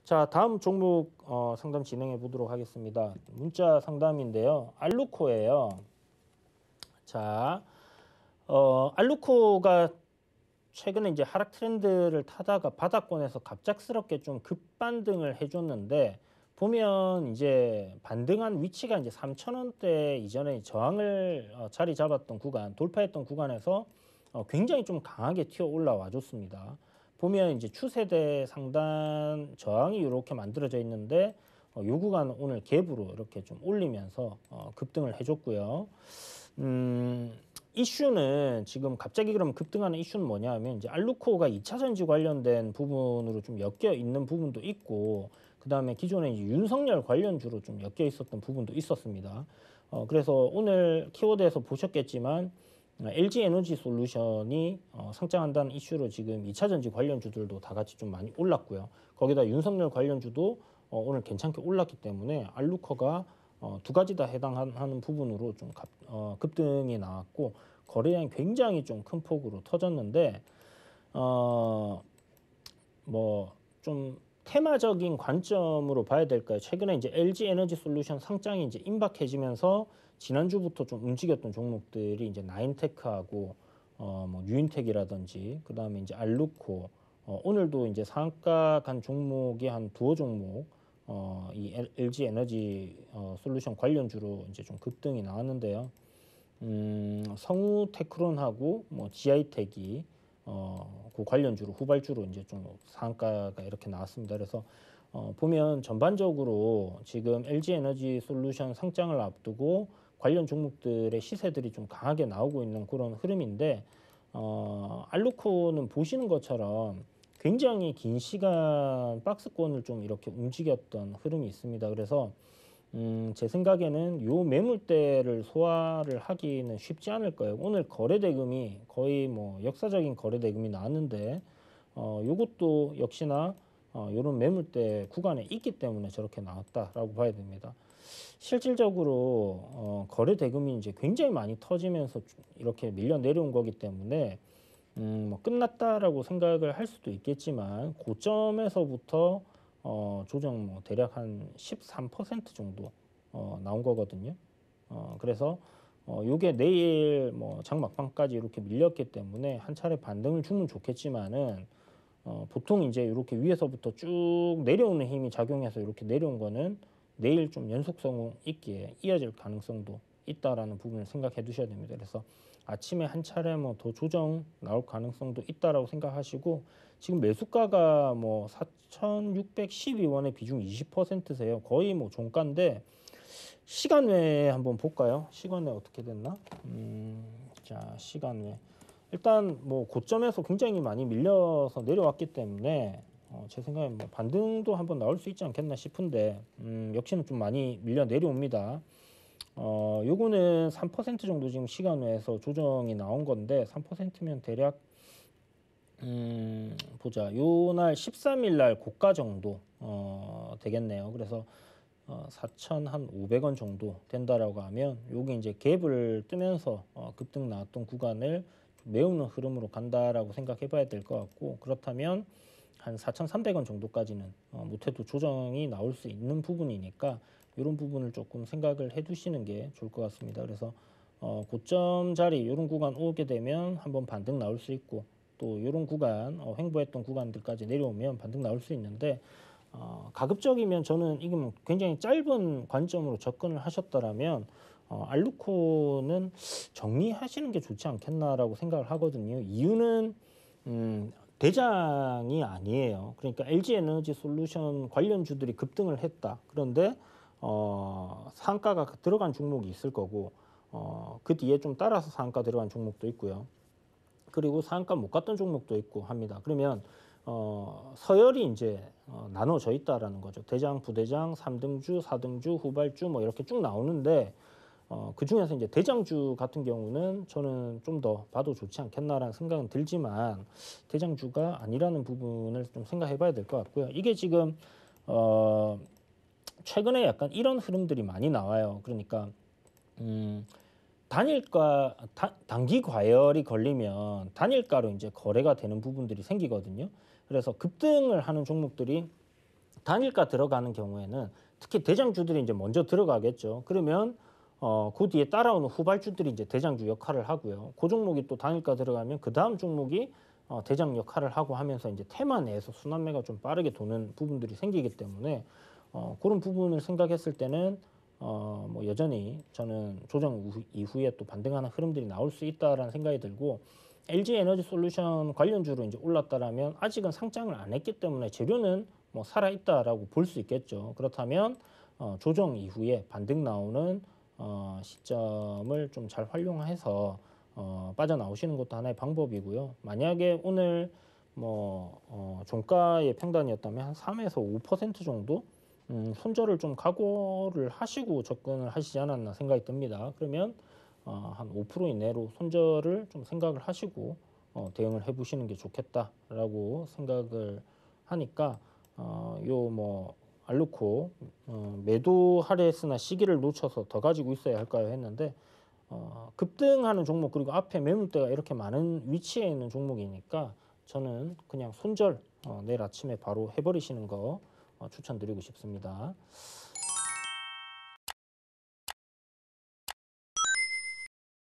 자, 다음 종목 상담 진행해 보도록 하겠습니다. 문자 상담인데요. 알루코예요. 자, 알루코가 최근에 이제 하락 트렌드를 타다가 바닥권에서 갑작스럽게 좀 급반등을 해줬는데, 보면 이제 반등한 위치가 이제 3,000원대 이전에 저항을 자리 잡았던 구간, 돌파했던 구간에서 굉장히 좀 강하게 튀어 올라와 줬습니다. 보면 이제 추세대 상단 저항이 이렇게 만들어져 있는데, 요 구간은 오늘 갭으로 이렇게 좀 올리면서 급등을 해줬고요. 이슈는 지금 갑자기 그럼 급등하는 이슈는 뭐냐 하면, 이제 알루코가 2차 전지 관련된 부분으로 좀 엮여 있는 부분도 있고, 그 다음에 기존에 이제 윤석열 관련주로 좀 엮여 있었던 부분도 있었습니다. 그래서 오늘 키워드에서 보셨겠지만, LG 에너지 솔루션이 상장한다는 이슈로 지금 2차 전지 관련주들도 다 같이 좀 많이 올랐고요. 거기다 윤석열 관련주도 오늘 괜찮게 올랐기 때문에 알루코가 두 가지 다 해당하는 부분으로 좀 급등이 나왔고, 거래량이 굉장히 좀 큰 폭으로 터졌는데, 뭐 좀 테마적인 관점으로 봐야 될까요? 최근에 이제 LG 에너지 솔루션 상장이 이제 임박해지면서 지난주부터 좀 움직였던 종목들이 이제 나인테크하고 뭐 뉴인텍이라든지, 그 다음에 이제 알루코, 오늘도 이제 상한가 간 종목이 한 두어 종목, 이 LG 에너지 솔루션 관련주로 이제 좀 급등이 나왔는데요. 성우테크론하고 뭐 GI텍이 그 관련주로 후발주로 이제 좀 상한가가 이렇게 나왔습니다. 그래서 보면 전반적으로 지금 LG 에너지 솔루션 상장을 앞두고 관련 종목들의 시세들이 좀 강하게 나오고 있는 그런 흐름인데, 알루코는 보시는 것처럼 굉장히 긴 시간 박스권을 좀 이렇게 움직였던 흐름이 있습니다. 그래서 제 생각에는 요 매물대를 소화를 하기는 쉽지 않을 거예요. 오늘 거래대금이 거의 뭐 역사적인 거래대금이 나왔는데, 요것도 역시나 요런 매물대 구간에 있기 때문에 저렇게 나왔다라고 봐야 됩니다. 실질적으로 거래대금이 이제 굉장히 많이 터지면서 이렇게 밀려 내려온 거기 때문에 뭐 끝났다라고 생각을 할 수도 있겠지만, 고점에서부터 조정 뭐 대략 한 13% 정도 나온 거거든요. 그래서 요게 내일 뭐 장막방까지 이렇게 밀렸기 때문에 한 차례 반등을 주면 좋겠지만은, 보통 이제 이렇게 위에서부터 쭉 내려오는 힘이 작용해서 이렇게 내려온 거는 내일 좀 연속성 있게 이어질 가능성도 있다라는 부분을 생각해 두셔야 됩니다. 그래서 아침에 한 차례 뭐 더 조정 나올 가능성도 있다라고 생각하시고, 지금 매수가가 뭐 4,612원의 비중 20%세요. 거의 뭐 종가인데, 시간 외에 한번 볼까요? 시간 외 어떻게 됐나? 자, 시간 외. 일단 뭐 고점에서 굉장히 많이 밀려서 내려왔기 때문에 제 생각엔 뭐 반등도 한번 나올 수 있지 않겠나 싶은데, 역시는 좀 많이 밀려 내려옵니다. 요거는 3% 정도 지금 시간 외에서 조정이 나온 건데, 3%면 대략 보자. 요날 13일 날 고가 정도 되겠네요. 그래서 4,500원 정도 된다라고 하면, 요게 이제 갭을 뜨면서 급등 나왔던 구간을 메우는 흐름으로 간다라고 생각해 봐야 될 것 같고, 그렇다면 한 4,300원 정도까지는 못해도 조정이 나올 수 있는 부분이니까 이런 부분을 조금 생각을 해 두시는 게 좋을 것 같습니다. 그래서 고점 자리 이런 구간 오게 되면 한번 반등 나올 수 있고, 또 이런 구간 횡보했던 구간들까지 내려오면 반등 나올 수 있는데, 가급적이면 저는 이게 뭐 굉장히 짧은 관점으로 접근을 하셨더라면 알루코는 정리하시는 게 좋지 않겠나라고 생각을 하거든요. 이유는 대장이 아니에요. 그러니까 LG 에너지 솔루션 관련주들이 급등을 했다. 그런데 상가가 들어간 종목이 있을 거고, 그 뒤에 좀 따라서 상가 들어간 종목도 있고요. 그리고 상가 못 갔던 종목도 있고 합니다. 그러면 서열이 이제 나눠져 있다라는 거죠. 대장, 부대장, 3등주, 4등주, 후발주 뭐 이렇게 쭉 나오는데, 그 중에서 이제 대장주 같은 경우는 저는 좀 더 봐도 좋지 않겠나라는 생각은 들지만, 대장주가 아니라는 부분을 좀 생각해 봐야 될 것 같고요. 이게 지금 최근에 약간 이런 흐름들이 많이 나와요. 그러니까 단일가, 단기 과열이 걸리면 단일가로 이제 거래가 되는 부분들이 생기거든요. 그래서 급등을 하는 종목들이 단일가 들어가는 경우에는 특히 대장주들이 이제 먼저 들어가겠죠. 그러면 그 뒤에 따라오는 후발주들이 이제 대장주 역할을 하고요. 그 종목이 또 단일가 들어가면 그 다음 종목이 대장 역할을 하고 하면서 이제 테마 내에서 순환매가 좀 빠르게 도는 부분들이 생기기 때문에 그런 부분을 생각했을 때는 뭐 여전히 저는 조정 이후에 또 반등하는 흐름들이 나올 수 있다라는 생각이 들고 LG 에너지 솔루션 관련주로 이제 올랐다라면 아직은 상장을 안 했기 때문에 재료는 뭐 살아 있다라고 볼 수 있겠죠. 그렇다면 조정 이후에 반등 나오는 시점을 좀 잘 활용해서 빠져나오시는 것도 하나의 방법이고요. 만약에 오늘 뭐 종가의 평단이었다면 한 3에서 5% 정도 손절을 좀 각오를 하시고 접근을 하시지 않았나 생각이 듭니다. 그러면 한 5% 이내로 손절을 좀 생각을 하시고 대응을 해보시는 게 좋겠다라고 생각을 하니까 요 뭐 알루코 매도하려 했으나 시기를 놓쳐서 더 가지고 있어야 할까요 했는데 급등하는 종목 그리고 앞에 매물대가 이렇게 많은 위치에 있는 종목이니까 저는 그냥 손절 내일 아침에 바로 해버리시는 거 추천드리고 싶습니다.